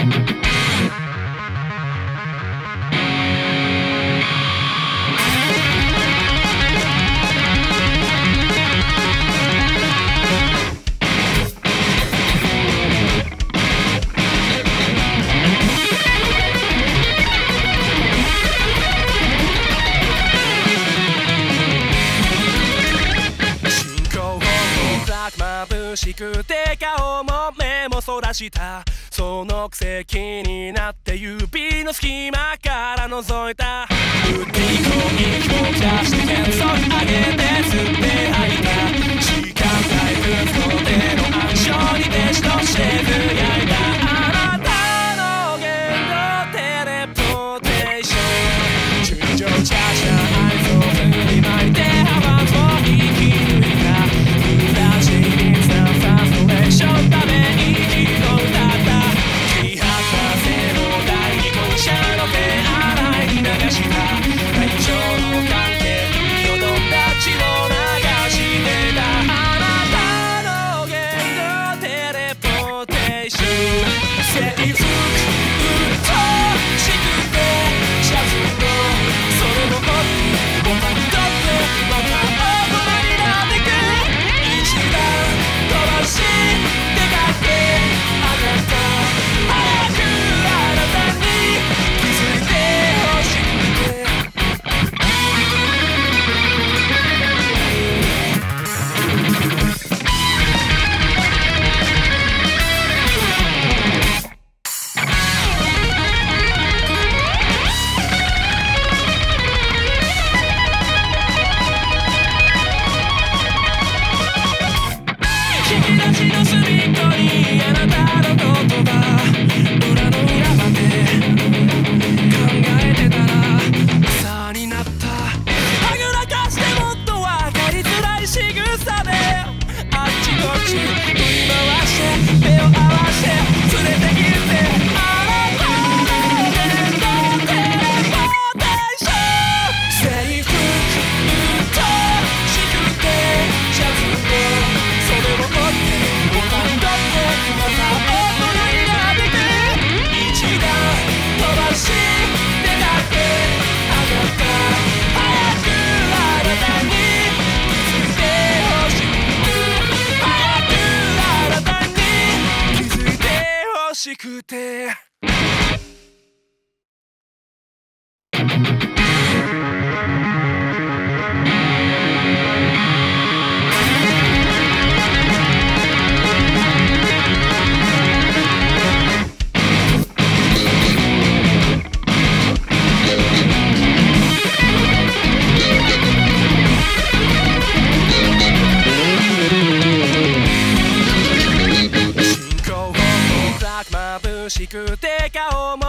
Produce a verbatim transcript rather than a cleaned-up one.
眩しくて顔も目もそらした、そのくせ気になって指の隙間から覗いた。打っていこう息を出して剣そ上げて吸って吐いた。時間回復の手の暗証に手しとしてつぶやいた。あなたの言動テレポーテーション、順調茶々愛想振りまいて幅を生き抜いた。裏地に伝わったストレーションため息を歌った。気博士の第二号車の手洗い流した。愛情の関係によどんだ血を流してた。あなたの言動テレポーテーション、制服うっとうしくてシャツのそれも折ってボタン取ってまた大人になってく。一段飛ばし出かけあなた、早くあなたに気づいてほしくて。引き出しの隅っこにあなたの言葉、裏の裏まで考えてたら朝になった。はぐらかしてもっと分かりづらい仕草であっちこっち振り回して目を合わせ連れて行って。あなたの言動テレポーテーション、制服うっとうしくてシャツのそれを折ってボタン取ってまた大人になってく。一段飛ばし出かけあなた、早くあなたに気づいてほしくて。早くあなたに気づいてほしくて。眩しくて顔も